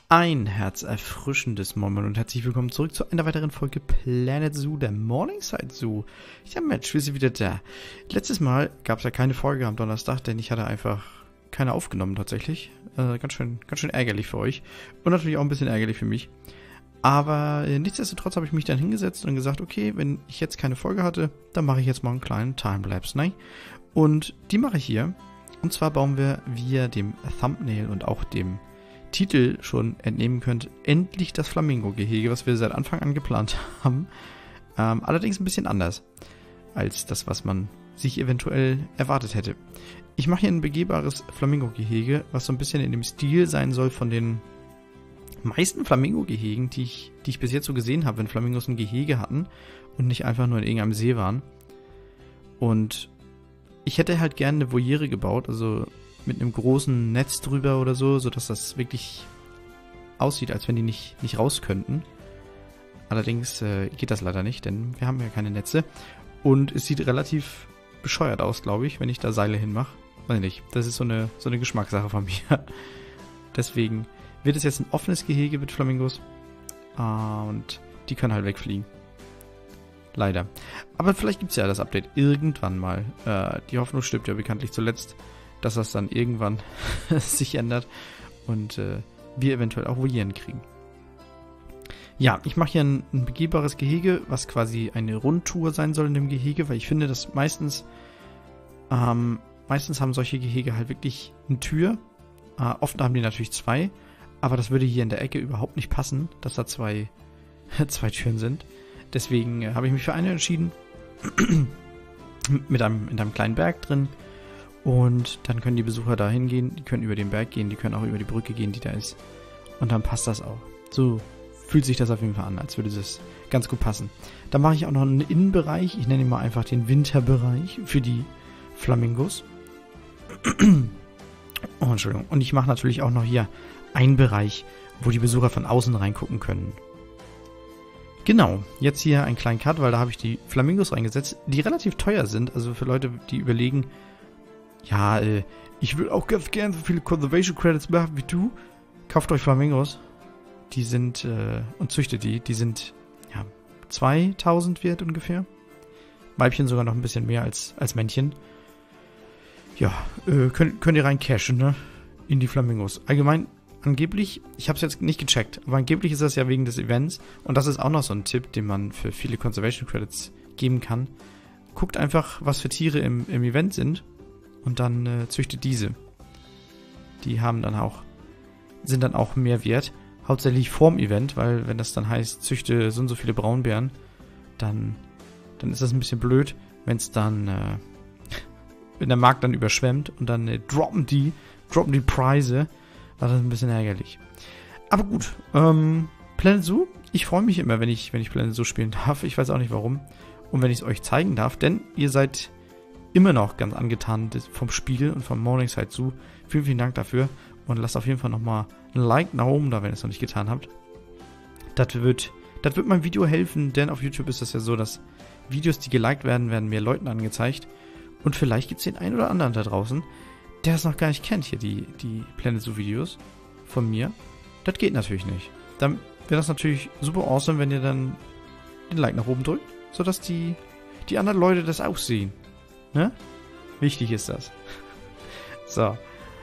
Ein herzerfrischendes Moment und herzlich willkommen zurück zu einer weiteren Folge Planet Zoo, der Morningside Zoo. Ja Mensch, wir sind wieder da. Letztes Mal gab es ja keine Folge am Donnerstag, denn ich hatte einfach keine aufgenommen tatsächlich. Ganz schön ärgerlich für euch und natürlich auch ein bisschen ärgerlich für mich. Aber nichtsdestotrotz habe ich mich dann hingesetzt und gesagt, okay, wenn ich jetzt keine Folge hatte, dann mache ich jetzt mal einen kleinen Timelapse, ne? Und die mache ich hier. Und zwar bauen wir, wie ihr dem Thumbnail und auch dem Titel schon entnehmen könnt, endlich das Flamingo-Gehege, was wir seit Anfang an geplant haben. Allerdings ein bisschen anders als das, was man sich eventuell erwartet hätte. Ich mache hier ein begehbares Flamingo-Gehege, was so ein bisschen in dem Stil sein soll von den meisten Flamingo-Gehegen, die ich bis jetzt so gesehen habe, wenn Flamingos ein Gehege hatten und nicht einfach nur in irgendeinem See waren. Und ich hätte halt gerne eine Voliere gebaut, also mit einem großen Netz drüber oder so, sodass das wirklich aussieht, als wenn die nicht raus könnten. Allerdings geht das leider nicht, denn wir haben ja keine Netze. Und es sieht relativ bescheuert aus, glaube ich, wenn ich da Seile hinmache. Weiß nicht, das ist so eine Geschmackssache von mir. Deswegen wird es jetzt ein offenes Gehege mit Flamingos. Und die können halt wegfliegen. Leider. Aber vielleicht gibt es ja das Update irgendwann mal. Die Hoffnung stirbt ja bekanntlich zuletzt, dass das dann irgendwann sich ändert und wir eventuell auch Volieren kriegen. Ja, ich mache hier ein begehbares Gehege, was quasi eine Rundtour sein soll in dem Gehege, weil ich finde, dass meistens haben solche Gehege halt wirklich eine Tür. Oft haben die natürlich zwei, aber das würde hier in der Ecke überhaupt nicht passen, dass da zwei Türen sind. Deswegen habe ich mich für eine entschieden, in einem kleinen Berg drin. Und dann können die Besucher da hingehen, die können über den Berg gehen, die können auch über die Brücke gehen, die da ist. Und dann passt das auch. So fühlt sich das auf jeden Fall an, als würde das ganz gut passen. Dann mache ich auch noch einen Innenbereich, ich nenne ihn mal einfach den Winterbereich für die Flamingos. Oh, Entschuldigung. Und ich mache natürlich auch noch hier einen Bereich, wo die Besucher von außen reingucken können. Genau, jetzt hier einen kleinen Cut, weil da habe ich die Flamingos reingesetzt, die relativ teuer sind. Also für Leute, die überlegen, ja, ich will auch ganz gern so viele Conservation Credits machen wie du. Kauft euch Flamingos. Die sind, und züchtet die. Die sind, ja, 2000 wert ungefähr. Weibchen sogar noch ein bisschen mehr als Männchen. Ja, könnt ihr rein cashen, ne? In die Flamingos. Allgemein, angeblich, ich habe es jetzt nicht gecheckt, aber angeblich ist das ja wegen des Events. Und das ist auch noch so ein Tipp, den man für viele Conservation Credits geben kann. Guckt einfach, was für Tiere im Event sind. Und dann züchtet diese. Die sind dann auch mehr wert. Hauptsächlich vorm Event, weil wenn das dann heißt, züchte so und so viele Braunbären, dann ist das ein bisschen blöd, wenn es dann, wenn der Markt dann überschwemmt und dann droppen die Preise, war das ein bisschen ärgerlich. Aber gut, Planet Zoo, ich freue mich immer, wenn ich Planet Zoo spielen darf. Ich weiß auch nicht warum. Und wenn ich es euch zeigen darf, denn ihr seid immer noch ganz angetan vom Spiel und vom Morningside Zoo. Vielen, vielen Dank dafür. Und lasst auf jeden Fall nochmal ein Like nach oben da, wenn ihr es noch nicht getan habt. Das wird meinem Video helfen, denn auf YouTube ist das ja so, dass Videos, die geliked werden, werden mehr Leuten angezeigt. Und vielleicht gibt es den einen oder anderen da draußen, der es noch gar nicht kennt, hier die Planet Zoo Videos von mir. Das geht natürlich nicht. Dann wäre das natürlich super awesome, wenn ihr dann den Like nach oben drückt, sodass die anderen Leute das auch sehen. Ne? Wichtig ist das. So.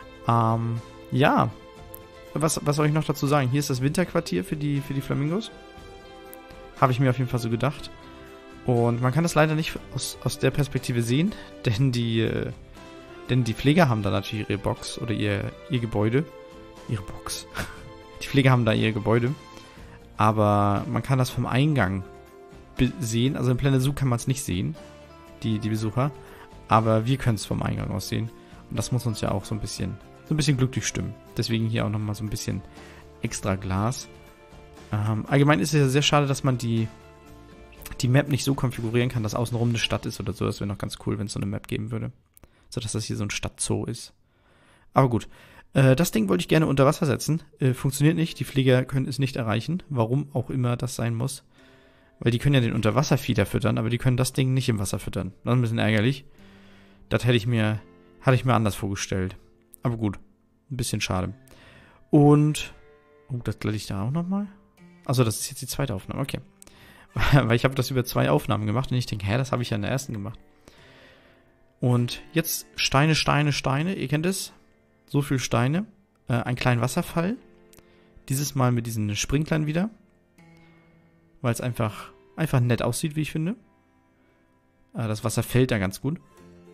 Ja. Was soll ich noch dazu sagen? Hier ist das Winterquartier für die Flamingos. Habe ich mir auf jeden Fall so gedacht. Und man kann das leider nicht aus der Perspektive sehen, denn die Pfleger haben da natürlich ihre Box oder ihr Gebäude. Ihre Box. Die Pfleger haben da ihr Gebäude. Aber man kann das vom Eingang sehen. Also im Planet Zoo kann man es nicht sehen, die Besucher. Aber wir können es vom Eingang aus sehen. Und das muss uns ja auch so ein bisschen glücklich stimmen. Deswegen hier auch nochmal so ein bisschen extra Glas. Allgemein ist es ja sehr schade, dass man die Map nicht so konfigurieren kann, dass außenrum eine Stadt ist oder so. Das wäre noch ganz cool, wenn es so eine Map geben würde. Sodass das hier so ein Stadtzoo ist. Aber gut. Das Ding wollte ich gerne unter Wasser setzen. Funktioniert nicht. Die Pfleger können es nicht erreichen. Warum auch immer das sein muss. Weil die können ja den Unterwasserfieder füttern, aber die können das Ding nicht im Wasser füttern. Das ist ein bisschen ärgerlich. Das hatte ich mir anders vorgestellt. Aber gut. Ein bisschen schade. Und Oh, das glätte ich da auch nochmal. Also das ist jetzt die zweite Aufnahme, okay. Weil ich habe das über 2 Aufnahmen gemacht und ich denke, hä, das habe ich ja in der ersten gemacht. Und jetzt Steine, Steine, Steine, ihr kennt es. So viel Steine. Ein kleiner Wasserfall. Dieses Mal mit diesen Sprinklern wieder. Weil es einfach nett aussieht, wie ich finde. Das Wasser fällt da ganz gut.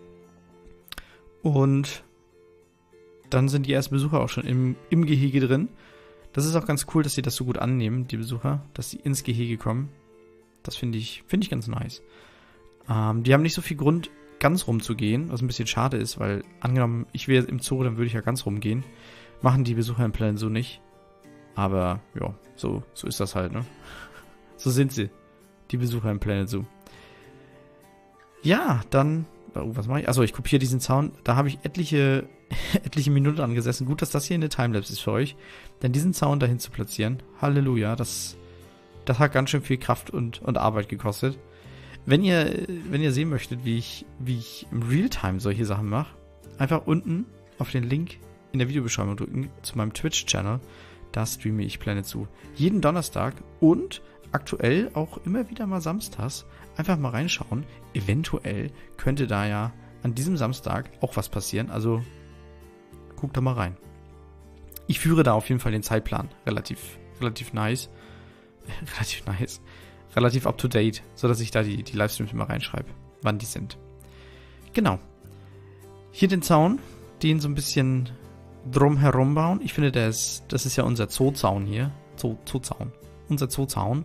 Und dann sind die ersten Besucher auch schon im Gehege drin. Das ist auch ganz cool, dass sie das so gut annehmen, die Besucher, dass sie ins Gehege kommen. Das finde ich ganz nice. Die haben nicht so viel Grund, ganz rumzugehen, was ein bisschen schade ist, weil angenommen, ich wäre im Zoo, dann würde ich ja ganz rumgehen. Machen die Besucher im Planet Zoo nicht. Aber ja, so ist das halt, ne? So sind sie, die Besucher im Planet Zoo. Ja, dann, was mache ich? Achso, ich kopiere diesen Zaun. Da habe ich etliche Minuten angesessen. Gut, dass das hier eine Timelapse ist für euch. Denn diesen Zaun dahin zu platzieren, Halleluja, das hat ganz schön viel Kraft und Arbeit gekostet. Wenn ihr sehen möchtet, wie ich im Realtime solche Sachen mache, einfach unten auf den Link in der Videobeschreibung drücken zu meinem Twitch-Channel. Da streame ich Planet Zoo jeden Donnerstag und aktuell auch immer wieder mal samstags. Einfach mal reinschauen. Eventuell könnte da ja an diesem Samstag auch was passieren. Also guckt da mal rein. Ich führe da auf jeden Fall den Zeitplan. Relativ nice. Relativ up to date, sodass ich da die Livestreams immer reinschreibe, wann die sind. Genau. Hier den Zaun, den so ein bisschen drumherum bauen. Ich finde, das ist ja unser Zoozaun hier. Zoozaun. Unser Zoozaun.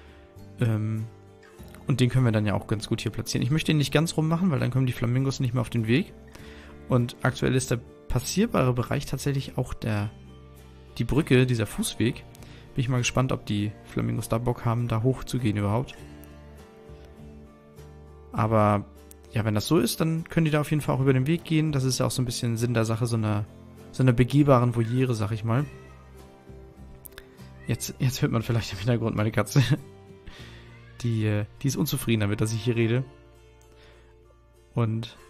Und den können wir dann ja auch ganz gut hier platzieren. Ich möchte ihn nicht ganz rum machen, weil dann kommen die Flamingos nicht mehr auf den Weg. Und aktuell ist der passierbare Bereich tatsächlich auch die Brücke, dieser Fußweg. Bin ich mal gespannt, ob die Flamingos da Bock haben, da hoch zu gehen überhaupt. Aber ja, wenn das so ist, dann können die da auf jeden Fall auch über den Weg gehen. Das ist ja auch so ein bisschen Sinn der Sache, so einer begehbaren Voliere, sag ich mal. Jetzt hört man vielleicht im Hintergrund meine Katze. Die ist unzufrieden damit, dass ich hier rede. Und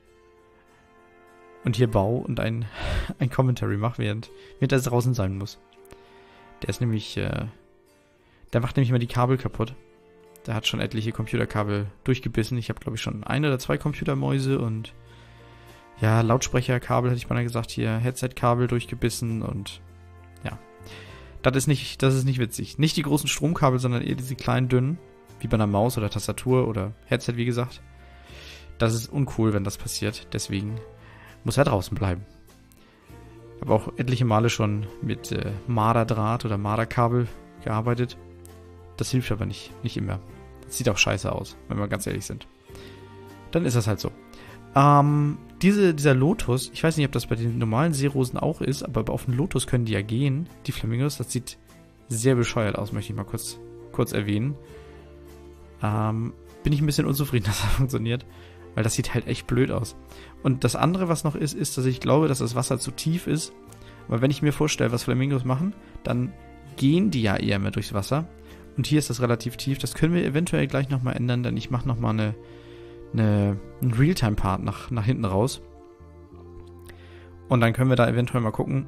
hier baue und ein Commentary mache, während er draußen sein muss. Der ist nämlich, der macht nämlich immer die Kabel kaputt. Der hat schon etliche Computerkabel durchgebissen. Ich habe, glaube ich, schon 1 oder 2 Computermäuse und ja, Lautsprecherkabel, hätte ich mal gesagt, hier Headset-Kabel durchgebissen und ja. Das ist nicht witzig. Nicht die großen Stromkabel, sondern eher diese kleinen, dünnen, wie bei einer Maus oder Tastatur oder Headset, wie gesagt. Das ist uncool, wenn das passiert. Deswegen muss er draußen bleiben. Ich habe auch etliche Male schon mit Marderdraht oder Marderkabel gearbeitet. Das hilft aber nicht immer. Das sieht auch scheiße aus, wenn wir ganz ehrlich sind. Dann ist das halt so. Dieser Lotus, ich weiß nicht, ob das bei den normalen Seerosen auch ist, aber auf den Lotus können die ja gehen, die Flamingos. Das sieht sehr bescheuert aus, möchte ich mal kurz erwähnen. Bin ich ein bisschen unzufrieden, dass das funktioniert, weil das sieht halt echt blöd aus. Und das andere, was noch ist, dass ich glaube, dass das Wasser zu tief ist. Weil wenn ich mir vorstelle, was Flamingos machen, dann gehen die ja eher mehr durchs Wasser. Und hier ist das relativ tief. Das können wir eventuell gleich nochmal ändern, denn ich mache nochmal einen Realtime-Part nach hinten raus. Und dann können wir da eventuell mal gucken,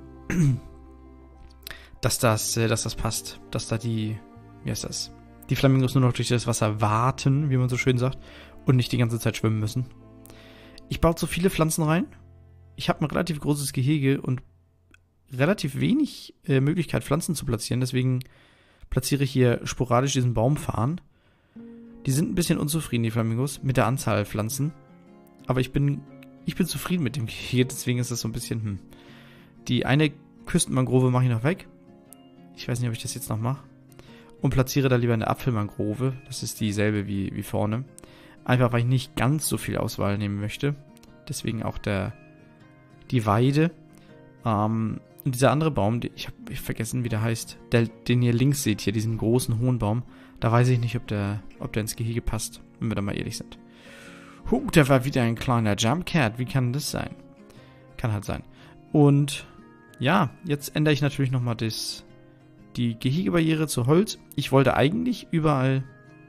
dass das passt. Dass da die Flamingos nur noch durch das Wasser warten, wie man so schön sagt, und nicht die ganze Zeit schwimmen müssen. Ich baue zu viele Pflanzen rein. Ich habe ein relativ großes Gehege und relativ wenig Möglichkeit, Pflanzen zu platzieren. Deswegen platziere ich hier sporadisch diesen Baumfarn. Die sind ein bisschen unzufrieden, die Flamingos, mit der Anzahl Pflanzen. Aber ich bin zufrieden mit dem Gehege, deswegen ist das so ein bisschen, Die eine Küstenmangrove mache ich noch weg. Ich weiß nicht, ob ich das jetzt noch mache. Und platziere da lieber eine Apfelmangrove. Das ist dieselbe wie vorne. Einfach, weil ich nicht ganz so viel Auswahl nehmen möchte. Deswegen auch die Weide. Und dieser andere Baum, ich habe vergessen, wie der heißt, den ihr links seht, hier, diesen großen, hohen Baum, da weiß ich nicht, ob der ins Gehege passt, wenn wir da mal ehrlich sind. Der war wieder ein kleiner Jumpcat, wie kann das sein? Kann halt sein. Und ja, jetzt ändere ich natürlich nochmal die Gehegebarriere zu Holz. Ich wollte eigentlich überall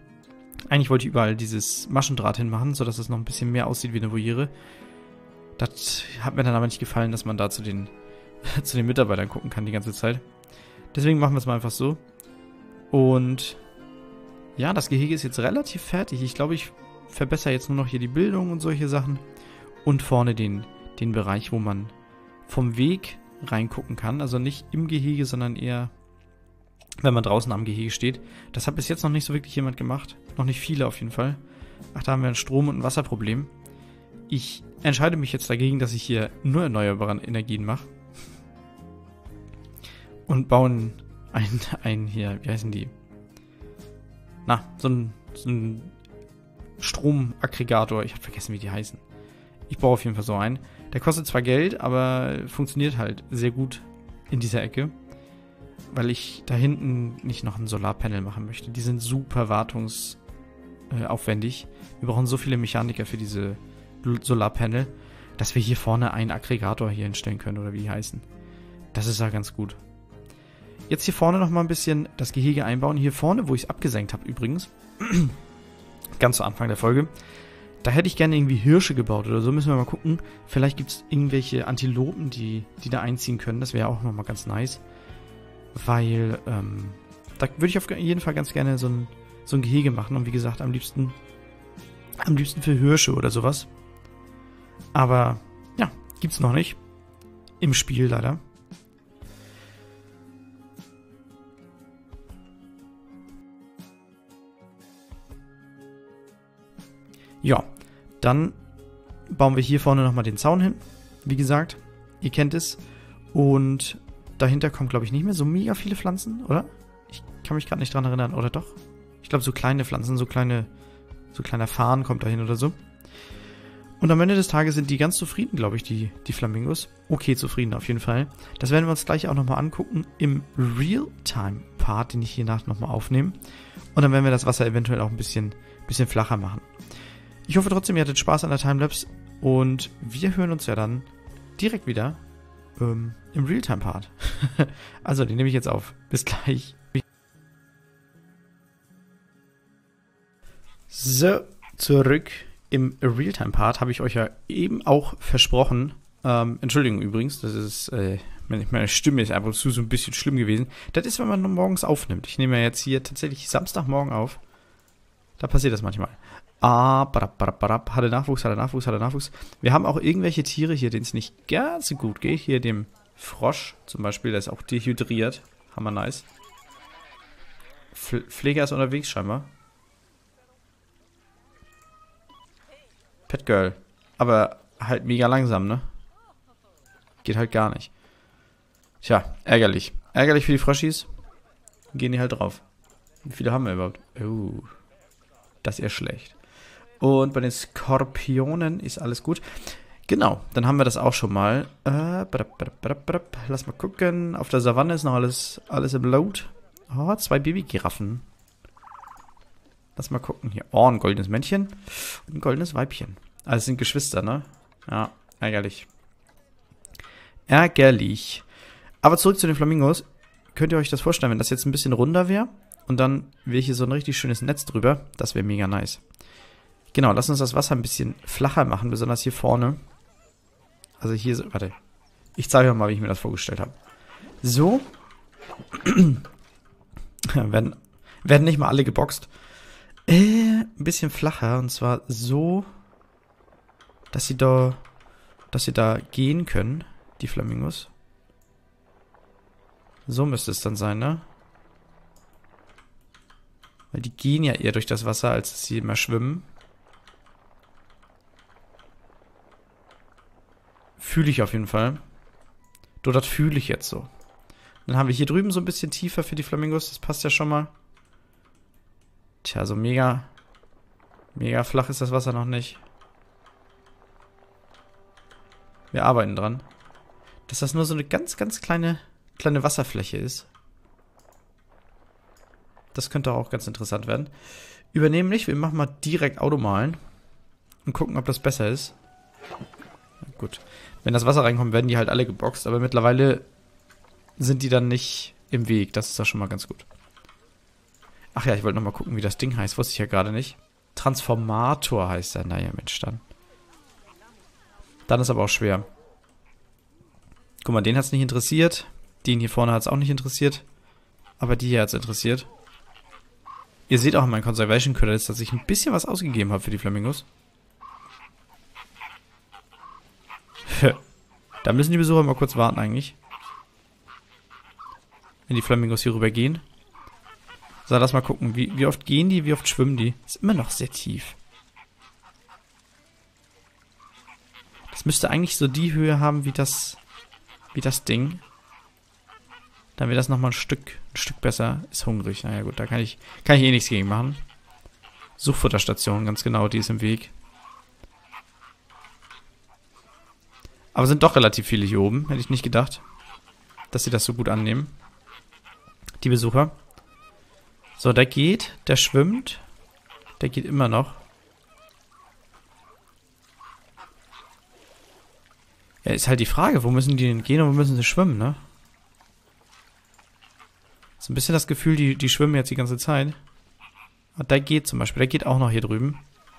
dieses Maschendraht hinmachen, sodass es noch ein bisschen mehr aussieht wie eine Voliere. Das hat mir dann aber nicht gefallen, dass man da zu den Mitarbeitern gucken kann die ganze Zeit. Deswegen machen wir es mal einfach so. Und ja, das Gehege ist jetzt relativ fertig. Ich glaube, ich verbessere jetzt nur noch hier die Bildung und solche Sachen. Und vorne den Bereich, wo man vom Weg reingucken kann. Also nicht im Gehege, sondern eher, wenn man draußen am Gehege steht. Das hat bis jetzt noch nicht so wirklich jemand gemacht. Noch nicht viele auf jeden Fall. Ach, da haben wir ein Strom- und ein Wasserproblem. Ich entscheide mich jetzt dagegen, dass ich hier nur erneuerbare Energien mache. Und bauen ein hier, wie heißen die? Na, so ein Stromaggregator. Ich habe vergessen, wie die heißen. Ich baue auf jeden Fall so einen. Der kostet zwar Geld, aber funktioniert halt sehr gut in dieser Ecke. Weil ich da hinten nicht noch ein Solarpanel machen möchte. Die sind super wartungsaufwendig. Wir brauchen so viele Mechaniker für diese Solarpanel, dass wir hier vorne einen Aggregator hier hinstellen können, oder wie die heißen. Das ist ja ganz gut. Jetzt hier vorne nochmal ein bisschen das Gehege einbauen. Hier vorne, wo ich es abgesenkt habe übrigens, ganz zu Anfang der Folge, da hätte ich gerne irgendwie Hirsche gebaut oder so. Müssen wir mal gucken. Vielleicht gibt es irgendwelche Antilopen, die da einziehen können. Das wäre auch nochmal ganz nice. Weil, da würde ich auf jeden Fall ganz gerne so ein Gehege machen. Und wie gesagt, am liebsten für Hirsche oder sowas. Aber, ja, gibt's noch nicht. Im Spiel leider. Ja, dann bauen wir hier vorne nochmal den Zaun hin. Wie gesagt, ihr kennt es. Und dahinter kommen, glaube ich, nicht mehr so mega viele Pflanzen, oder? Ich kann mich gerade nicht dran erinnern, oder doch? Ich glaube, so kleine Pflanzen, so kleiner Farn kommt dahin oder so. Und am Ende des Tages sind die ganz zufrieden, glaube ich, die Flamingos. Okay, zufrieden auf jeden Fall. Das werden wir uns gleich auch nochmal angucken im Realtime-Part, den ich hier nach nochmal aufnehme. Und dann werden wir das Wasser eventuell auch ein bisschen flacher machen. Ich hoffe trotzdem, ihr hattet Spaß an der Timelapse und wir hören uns ja dann direkt wieder im Realtime-Part. Also, den nehme ich jetzt auf. Bis gleich. So, zurück im Realtime-Part habe ich euch ja eben auch versprochen. Entschuldigung übrigens, das ist, meine Stimme ist ab und zu so ein bisschen schlimm gewesen. Das ist, wenn man morgens aufnimmt. Ich nehme ja jetzt hier tatsächlich Samstagmorgen auf. Da passiert das manchmal. Hatte Nachwuchs. Wir haben auch irgendwelche Tiere hier, denen es nicht ganz so gut geht. Hier dem Frosch zum Beispiel, der ist auch dehydriert. Hammer nice. Pfleger ist unterwegs scheinbar. Pet Girl. Aber halt mega langsam, ne? Geht halt gar nicht. Tja, ärgerlich. Ärgerlich für die Froschis. Gehen die halt drauf. Wie viele haben wir überhaupt? Oh. Das ist eher schlecht. Und bei den Skorpionen ist alles gut. Genau, dann haben wir das auch schon mal. Lass mal gucken. Auf der Savanne ist noch alles im Load. Oh, 2 Babygiraffen. Lass mal gucken hier. Oh, ein goldenes Männchen und ein goldenes Weibchen. Also es sind Geschwister, ne? Ja, ärgerlich. Ärgerlich. Aber zurück zu den Flamingos. Könnt ihr euch das vorstellen, wenn das jetzt ein bisschen runder wäre und dann wäre hier so ein richtig schönes Netz drüber? Das wäre mega nice. Genau, lass uns das Wasser ein bisschen flacher machen, besonders hier vorne. Also hier, warte. Ich zeige euch mal, wie ich mir das vorgestellt habe. So. werden nicht mal alle geboxt. Ein bisschen flacher, und zwar so, dass sie da gehen können, die Flamingos. So müsste es dann sein, ne? Weil die gehen ja eher durch das Wasser, als dass sie immer schwimmen. Fühle ich auf jeden Fall. Das fühle ich jetzt so. Dann haben wir hier drüben so ein bisschen tiefer für die Flamingos. Das passt ja schon mal. Tja, so mega flach ist das Wasser noch nicht. Wir arbeiten dran. Dass das nur so eine ganz, ganz kleine Wasserfläche ist. Das könnte auch ganz interessant werden. Übernehmen nicht. Wir machen mal direkt Automalen. Und gucken, ob das besser ist. Gut. Wenn das Wasser reinkommt, werden die halt alle geboxt. Aber mittlerweile sind die dann nicht im Weg. Das ist doch schon mal ganz gut. Ach ja, ich wollte noch mal gucken, wie das Ding heißt. Wusste ich ja gerade nicht. Transformator heißt er. Naja, Mensch, dann. Dann ist aber auch schwer. Guck mal, den hat es nicht interessiert. Den hier vorne hat es auch nicht interessiert. aber die hier jetzt interessiert. Ihr seht auch in meinen Conservation Credits, dass ich ein bisschen was ausgegeben habe für die Flamingos. Da müssen die Besucher mal kurz warten eigentlich. Wenn die Flamingos hier rüber gehen. So, lass mal gucken. Wie oft gehen die, wie oft schwimmen die? Ist immer noch sehr tief. Das müsste eigentlich so die Höhe haben wie das Ding. Dann wäre das nochmal ein Stück besser. Ist hungrig. Naja gut, da kann ich eh nichts gegen machen. Suchfutterstation, ganz genau, die ist im Weg. Aber sind doch relativ viele hier oben. Hätte ich nicht gedacht, dass sie das so gut annehmen. Die Besucher. So, der geht, der schwimmt. Der geht immer noch. Ja, ist halt die Frage, wo müssen die denn gehen und wo müssen sie schwimmen, ne? So ein bisschen das Gefühl, die schwimmen jetzt die ganze Zeit. Und der geht zum Beispiel, der geht auch noch hier drüben.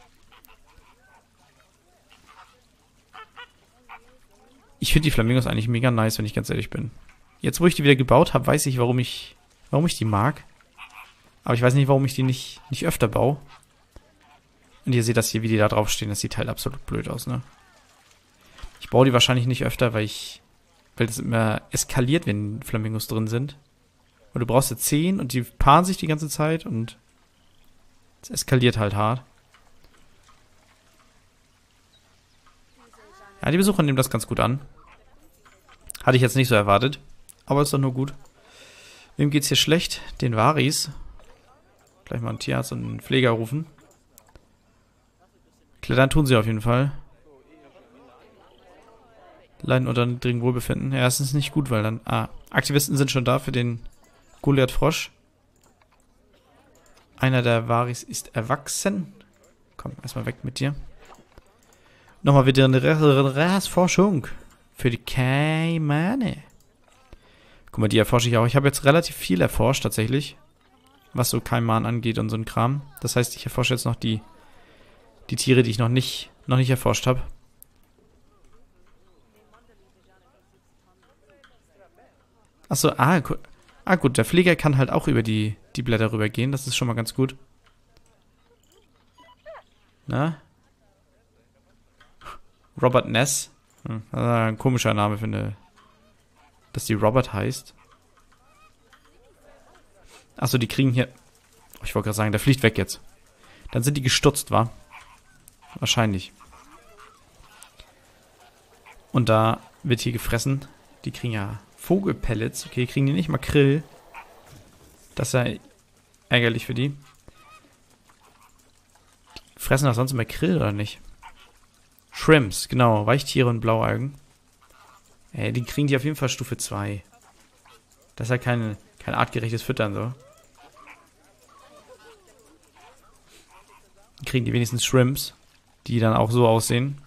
Ich finde die Flamingos eigentlich mega nice, wenn ich ganz ehrlich bin. Jetzt, wo ich die wieder gebaut habe, weiß ich, warum ich die mag. Aber ich weiß nicht, warum ich die nicht öfter baue. Und ihr seht das hier, wie die da draufstehen. Das sieht halt absolut blöd aus, ne? Ich baue die wahrscheinlich nicht öfter, weil das immer eskaliert, wenn Flamingos drin sind. Und du brauchst ja 10 und die paaren sich die ganze Zeit und es eskaliert halt hart. Ja, die Besucher nehmen das ganz gut an. Hatte ich jetzt nicht so erwartet. Aber ist doch nur gut. Wem geht's hier schlecht? Den Varis. Gleich mal einen Tierarzt und einen Pfleger rufen. Klettern tun sie auf jeden Fall. Leiden unter niedrigem Wohlbefinden. Ja, es ist nicht gut, weil dann... Aktivisten sind schon da für den Goliath-Frosch. Einer der Varis ist erwachsen. Komm, erstmal weg mit dir. Nochmal wieder eine Rasforschung für die Kaimane. Guck mal, die erforsche ich auch. Ich habe jetzt relativ viel erforscht, tatsächlich. Was so Kaiman angeht und so ein Kram. Das heißt, ich erforsche jetzt noch die Tiere, die ich noch nicht erforscht habe. Achso, gut, der Pfleger kann halt auch über die Blätter rübergehen. Das ist schon mal ganz gut. Na? Robert Ness. Ein komischer Name, finde ich. Dass die Robert heißt. Achso, die kriegen hier... Oh, ich wollte gerade sagen, der fliegt weg jetzt. Dann sind die gestutzt, wa? Wahrscheinlich. Und da wird hier gefressen. Die kriegen ja Vogelpellets. Okay, kriegen die nicht Makrill. Das ist ja ärgerlich für die. Die fressen doch sonst Makrill, oder nicht? Shrimps, genau. Weichtiere und Blaualgen. Die kriegen die auf jeden Fall Stufe 2. Das ist ja kein artgerechtes Füttern, so. Dann kriegen die wenigstens Shrimps, die dann auch so aussehen.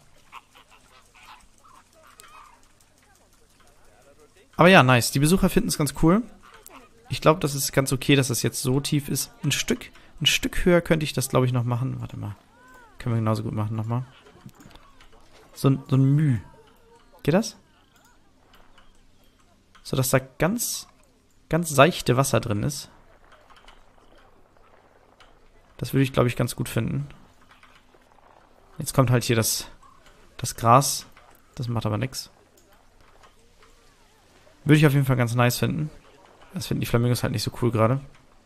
Aber ja, nice. Die Besucher finden es ganz cool. Ich glaube, das ist ganz okay, dass das jetzt so tief ist. Ein Stück höher könnte ich das, glaube ich, noch machen. Warte mal. Können wir genauso gut machen nochmal. So ein Müh. Geht das? So, dass da ganz seichte Wasser drin ist. Das würde ich, glaube ich, ganz gut finden. Jetzt kommt halt hier das Gras. Das macht aber nichts. Würde ich auf jeden Fall ganz nice finden. Das finden die Flamingos halt nicht so cool gerade.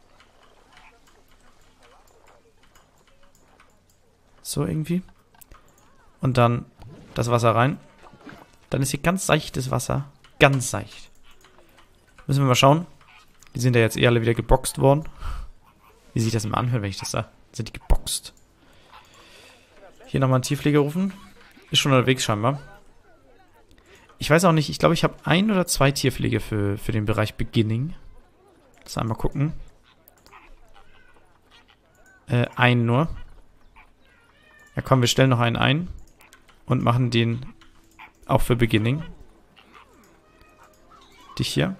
So irgendwie. Und dann das Wasser rein. Dann ist hier ganz seichtes Wasser. Ganz seicht. Müssen wir mal schauen. Die sind ja jetzt alle wieder geboxt worden. Wie sich das immer anhört, wenn ich das sage. Sind die geboxt. Hier nochmal einen Tierpfleger rufen. Ist schon unterwegs scheinbar. Ich weiß auch nicht, ich glaube, ich habe 1 oder 2 Tierpflege für den Bereich Beginning. Lass einmal gucken. Einen nur. Ja komm, wir stellen noch einen ein. Und machen den auch für Beginning. Dich hier.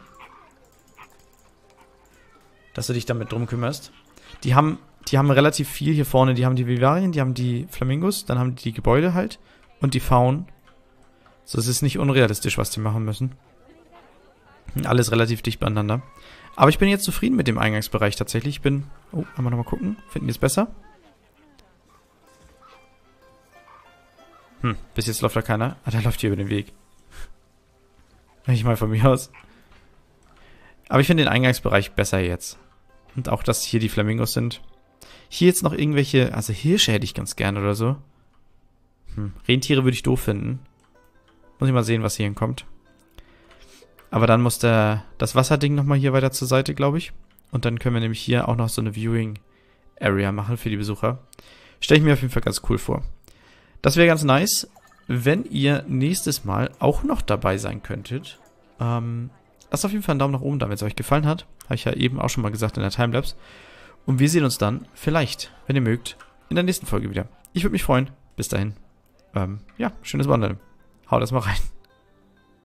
Dass du dich damit drum kümmerst. Die haben relativ viel hier vorne. Die haben die Vivarien, die haben die Flamingos, dann haben die Gebäude halt. Und die Faunen. So, es ist nicht unrealistisch, was die machen müssen. Alles relativ dicht beieinander. Aber ich bin jetzt zufrieden mit dem Eingangsbereich tatsächlich. Ich bin... Oh, einmal nochmal gucken. Finden wir es besser? Bis jetzt läuft da keiner. Ah, der läuft hier über den Weg. Ich mal von mir aus. Aber ich finde den Eingangsbereich besser jetzt. Und auch, dass hier die Flamingos sind. Hier jetzt noch irgendwelche... Also Hirsche hätte ich ganz gern oder so. Rentiere würde ich doof finden. Muss ich mal sehen, was hier hinkommt. Aber dann muss das Wasserding nochmal hier weiter zur Seite, glaube ich. Und dann können wir nämlich hier auch noch so eine Viewing Area machen für die Besucher. Stelle ich mir auf jeden Fall ganz cool vor. Das wäre ganz nice, wenn ihr nächstes Mal auch noch dabei sein könntet. Lasst auf jeden Fall einen Daumen nach oben da, wenn es euch gefallen hat. Habe ich ja eben auch schon mal gesagt in der Timelapse. Und wir sehen uns dann vielleicht, wenn ihr mögt, in der nächsten Folge wieder. Ich würde mich freuen. Bis dahin. Ja, schönes Wochenende. Haut das mal rein.